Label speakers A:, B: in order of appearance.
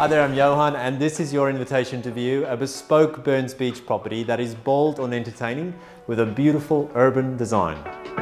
A: Hi there, I'm Johann, and this is your invitation to view a bespoke Burns Beach property that is bold and entertaining with a beautiful urban design.